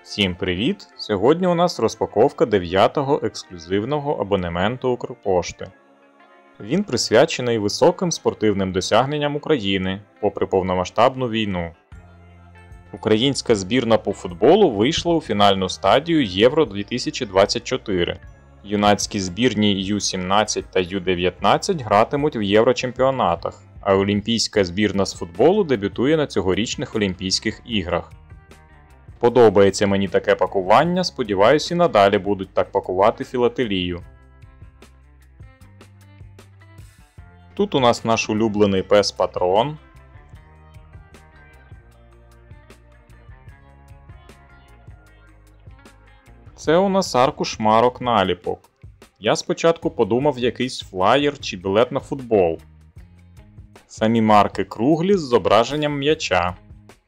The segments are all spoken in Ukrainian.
Всім привіт! Сьогодні у нас розпаковка 9-го ексклюзивного абонементу Укрпошти. Він присвячений високим спортивним досягненням України попри повномасштабну війну. Українська збірна по футболу вийшла у фінальну стадію Євро-2024. Юнацькі збірні Ю-17 та Ю-19 гратимуть в Єврочемпіонатах, а олімпійська збірна з футболу дебютує на цьогорічних Олімпійських іграх. Подобається мені таке пакування, сподіваюсь, і надалі будуть так пакувати філателію. Тут у нас наш улюблений пес Патрон. Це у нас аркуш марок наліпок. Я спочатку подумав якийсь флаєр чи білет на футбол. Самі марки круглі з зображенням м'яча.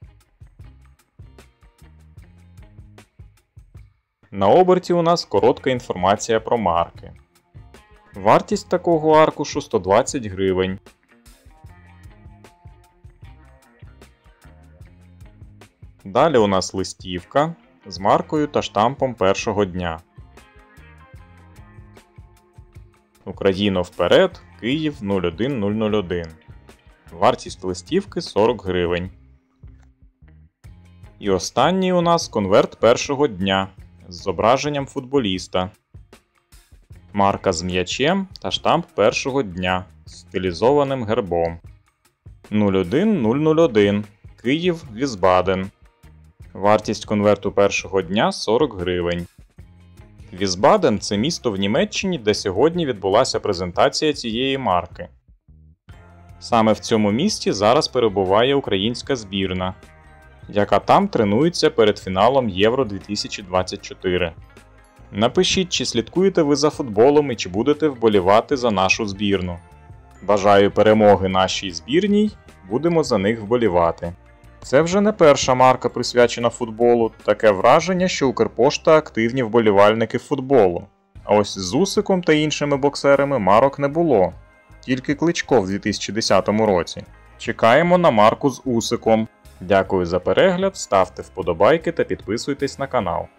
На оберті у нас коротка інформація про марки. Вартість такого аркушу 120 гривень. Далі у нас листівка з маркою та штампом першого дня. Україно вперед, Київ 01001. Вартість листівки 40 гривень. І останній у нас конверт першого дня з зображенням футболіста. Марка з м'ячем та штамп першого дня з стилізованим гербом. 01001. Київ, Візбаден. Вартість конверту першого дня 40 гривень. Візбаден – це місто в Німеччині, де сьогодні відбулася презентація цієї марки. Саме в цьому місті зараз перебуває українська збірна, яка там тренується перед фіналом Євро-2024. Напишіть, чи слідкуєте ви за футболом і чи будете вболівати за нашу збірну. Бажаю перемоги нашій збірній, будемо за них вболівати. Це вже не перша марка, присвячена футболу, таке враження, що Укрпошта активні вболівальники футболу. А ось з Усиком та іншими боксерами марок не було, тільки Кличко в 2010 році. Чекаємо на марку з Усиком. Дякую за перегляд, ставте вподобайки та підписуйтесь на канал.